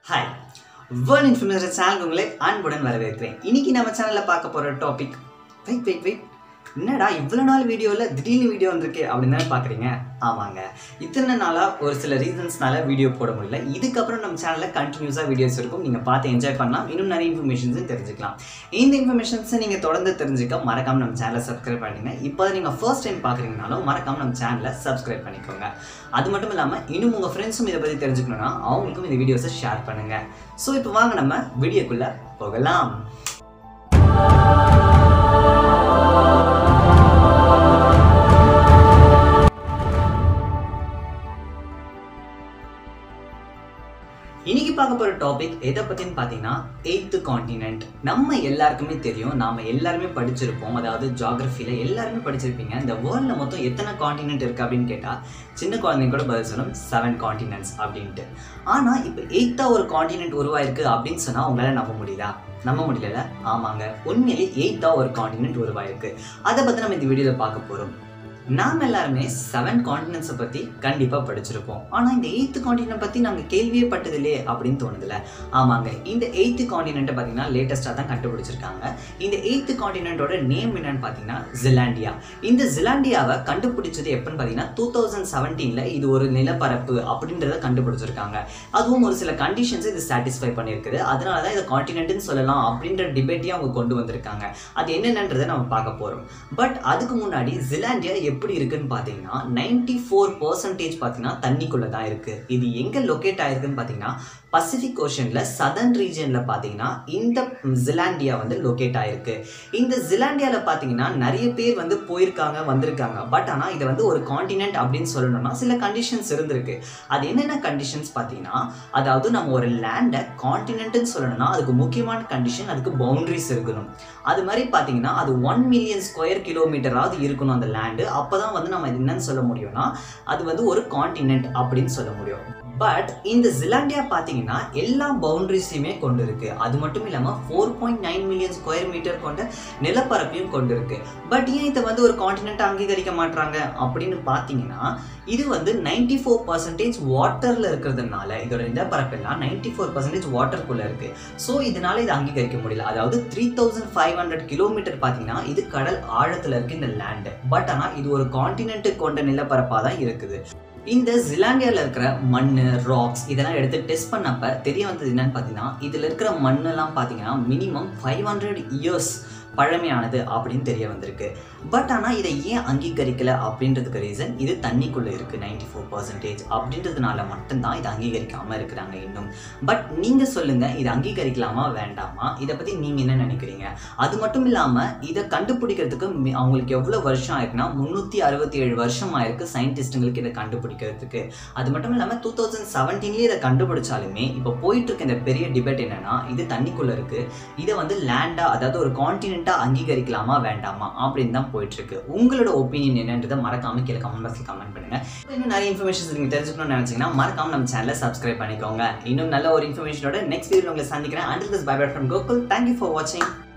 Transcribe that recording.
Hi, World Information Channel உங்களை அன்புடன் வரவேற்கிறேன். இன்னைக்கு நம்ம சேனல்ல பார்க்க போற டாபிக் வெயிட் என்னடா இவ்வளவு நாள் வீடியோல திடீர்னு வீடியோ வந்திருக்கே அப்படின்னு தான் பாக்குறீங்க. ஆமாங்க, இத்தனை நாளா ஒரு சில ரீசன்ஸ்னால வீடியோ போட முடியல. இதுக்கப்புறம் நம்ம சேனல்ல கண்டினியூஸா வீடியோஸ் இருக்கும், நீங்க பார்த்து என்ஜாய் பண்ணலாம், இன்னும் நிறைய இன்ஃபர்மேஷன்ஸும் தெரிஞ்சுக்கலாம். இந்த இன்ஃபர்மேஷன்ஸை நீங்க தொடர்ந்து தெரிஞ்சுக்க மறக்காம நம்ம சேனலை சப்ஸ்கிரைப் பண்ணிடுங்க. இப்போ நீங்க ஃபர்ஸ்ட் டைம் பாக்குறீங்கனாலும் மறக்காம நம்ம சேனலை சப்ஸ்கிரைப் பண்ணிக்கோங்க. அது மட்டும் இல்லாமல் இன்னும் உங்கள் ஃப்ரெண்ட்ஸும் இதை பற்றி தெரிஞ்சுக்கணுன்னா அவங்களுக்கும் இந்த வீடியோஸை ஷேர் பண்ணுங்கள். ஸோ இப்போ வாங்க நம்ம வீடியோக்குள்ளே போகலாம். இன்னைக்கு பார்க்க போகிற டாபிக் எதை பற்றின்னு பார்த்தீங்கன்னா 8th காண்டினென்ட். நம்ம எல்லாருக்குமே தெரியும், நாம் எல்லாருமே படிச்சிருப்போம், அதாவது ஜியாகிரஃபியில் எல்லாருமே படிச்சிருப்பீங்க. இந்த வேர்ல்டில் மொத்தம் எத்தனை காண்டினென்ட் இருக்குது அப்படின்னு கேட்டால் சின்ன குழந்தைங்க கூட பதில் சொல்லணும் 7 காண்டினென்ட்ஸ் அப்படின்ட்டு. ஆனால் இப்போ 8th ஒரு காண்டினென்ட் உருவாயிருக்கு அப்படின்னு சொன்னால் உங்களால் நம்ப முடியல. ஆமாங்க, உண்மையிலே 8th ஒரு காண்டினென்ட் உருவாயிருக்கு. அதை பற்றி நம்ம இந்த வீடியோவில் பார்க்க போகிறோம். நாம் எல்லாருமே 7 காண்டினென்ட்ஸை பற்றி கண்டிப்பாக படிச்சிருப்போம். ஆனால் இந்த 8th காண்டினென்ட் பற்றி நாங்கள் கேள்வியே பட்டதில்லையே அப்படின்னு தோணுதில்ல. ஆமாங்க, இந்த 8th காண்டினென்ட்டை பார்த்தீங்கன்னா லேட்டஸ்ட்டாக தான் கண்டுபிடிச்சிருக்காங்க. இந்த 8th காண்டினென்ட்டோட நேம் என்னன்னு பார்த்தீங்கன்னா zealandia. இந்த zealandiaவை கண்டுபிடிச்சது எப்பன்னு பார்த்தீங்கன்னா 2017 இது ஒரு நிலப்பரப்பு அப்படின்றத கண்டுபிடிச்சிருக்காங்க. அதுவும் ஒரு சில கண்டிஷன்ஸ் இது சாட்டிஸ்ஃபை பண்ணியிருக்குது. அதனால தான் இதை காண்டினென்ட்னு சொல்லலாம் அப்படின்ற டிபேட்டையும் அவங்க கொண்டு வந்திருக்காங்க. அது என்னென்னன்றதை நம்ம பார்க்க போகிறோம். பட் அதுக்கு முன்னாடி zealandia எப்படி இருக்குன்னு பார்த்தீங்கன்னா 94% பார்த்தீங்கன்னா தண்ணிக்குள்ளே தான் இருக்குது. இது எங்கே லொக்கேட் ஆயிருக்குன்னு பார்த்தீங்கன்னா பசிபிக் ஓஷனில் சதர்ன் ரீஜனில் பார்த்தீங்கன்னா இந்த zealandia வந்து லொக்கேட் ஆயிருக்கு. இந்த zealandiaவில் பார்த்தீங்கன்னா நிறைய பேர் வந்து போயிருக்காங்க, வந்திருக்காங்க. பட் ஆனால் இதை வந்து ஒரு காண்டினென்ட் அப்படின்னு சொல்லணும்னா சில கண்டிஷன்ஸ் இருந்திருக்கு. அது என்னென்ன கண்டிஷன்ஸ் பார்த்தீங்கன்னா, அதாவது நம்ம ஒரு லேண்டை காண்டினென்ட்னு சொல்லணும்னா அதுக்கு முக்கியமான கண்டிஷன் அதுக்கு பவுண்டரிஸ் இருக்கணும். அது மாதிரி பார்த்தீங்கன்னா அது 1 மில்லியன் ஸ்கொயர் கிலோமீட்டராவது இருக்கணும் அந்த லேண்டு. அப்போ தான் வந்து நம்ம என்னன்னு சொல்ல முடியும்னா அது வந்து ஒரு காண்டினென்ட் அப்படின்னு சொல்ல முடியும். பட் இந்த zealandia பார்த்தீங்கன்னா எல்லா பவுண்டரிஸையுமே கொண்டு இருக்கு. அது மட்டும் இல்லாமல் 4.9 மில்லியன் ஸ்கொயர் மீட்டர் கொண்ட நிலப்பரப்பையும் கொண்டு இருக்கு. பட் ஏன் இதை வந்து ஒரு காண்டினென்ட் அங்கீகரிக்க மாட்டாங்க அப்படின்னு பார்த்தீங்கன்னா, இது வந்து 94% வாட்டரில் இருக்கிறதுனால இதோட நிலப்பரப்பெல்லாம் 94% வாட்டருக்குள்ளே இருக்குது. ஸோ இதனால இதை அங்கீகரிக்க முடியல. அதாவது 3500 கிலோமீட்டர் பார்த்தீங்கன்னா இது கடல் ஆழத்தில் இருக்குது இந்த லேண்டு. பட் ஆனால் இது ஒரு காண்டினென்ட் கொண்ட நிலப்பரப்பாக தான் இருக்குது. இந்த zealandiaவில் இருக்கிற மண், ராக்ஸ் இதெல்லாம் எடுத்து டெஸ்ட் பண்ணப்ப தெரிய வந்தது என்னன்னு பார்த்தீங்கன்னா, இதில் இருக்கிற மண்ணெல்லாம் பார்த்தீங்கன்னா மினிமம் 500 இயர்ஸ் பழமையானது அப்படின்னு தெரிய வந்திருக்கு. பட் ஆனால் இதை ஏன் அங்கீகரிக்கலை அப்படின்றதுக்கு ரீசன் இது தண்ணிக்குள்ளே இருக்குது 94% அப்படின்றதுனால மட்டும்தான் இதை அங்கீகரிக்காமல் இருக்கிறாங்க இன்னும். பட் நீங்கள் சொல்லுங்கள், இதை அங்கீகரிக்கலாமா வேண்டாமா? இதை பற்றி நீங்கள் என்ன நினைக்கிறீங்க? அது மட்டும் இல்லாமல் இதை கண்டுபிடிக்கிறதுக்கு அவங்களுக்கு எவ்வளோ வருஷம் ஆயிருக்குன்னா 367 வருஷம் ஆயிருக்கு சயின்டிஸ்ட்டுங்களுக்கு இதை கண்டுபிடிக்கிறதுக்கு. அது மட்டும் இல்லாமல் 2017 இதை கண்டுபிடிச்சாலுமே இப்போ போயிட்டு இருக்க இந்த பெரிய டிபேட் என்னன்னா, இது தண்ணிக்குள்ளே இருக்குது, இதை வந்து லேண்டா அதாவது ஒரு காண்டினென்ட் அங்கீகரிக்கலாமா வேண்டாமா அப்படின்னு தான் போயிட்டு இருக்கு. உங்களோட ஒப்பீனியன் என்னன்றதை மறக்காம கீழே கமெண்ட் பாக்ஸ்ல கமெண்ட் பண்ணுங்க. இன்னும் நிறைய இன்ஃபர்மேஷன்ஸ் நீங்க தெரிஞ்சுக்கணும்னு நினைச்சீங்கன்னா மறக்காம நம்ம சேனலை சப்ஸ்கிரைப் பண்ணிக்கோங்க. இன்னும் நல்ல ஒரு இன்ஃபர்மேஷனோட நெக்ஸ்ட் வீடியோல உங்களை சந்திக்கிறேன். Until this, bye bye from Gokul. Thank you for watching.